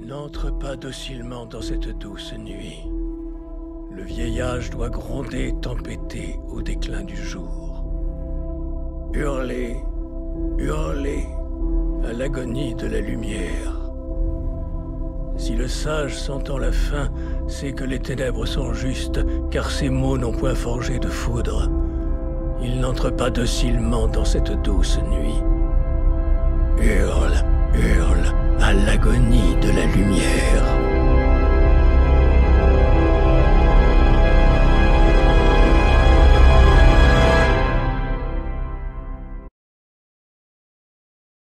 N'entre pas docilement dans cette douce nuit. Le vieillage doit gronder, tempêter au déclin du jour. Hurler, hurler à l'agonie de la lumière. Si le sage s'entend la fin, c'est que les ténèbres sont justes, car ces mots n'ont point forgé de foudre. Il n'entre pas docilement dans cette douce nuit. Hurle, hurle à l'agonie de la lumière.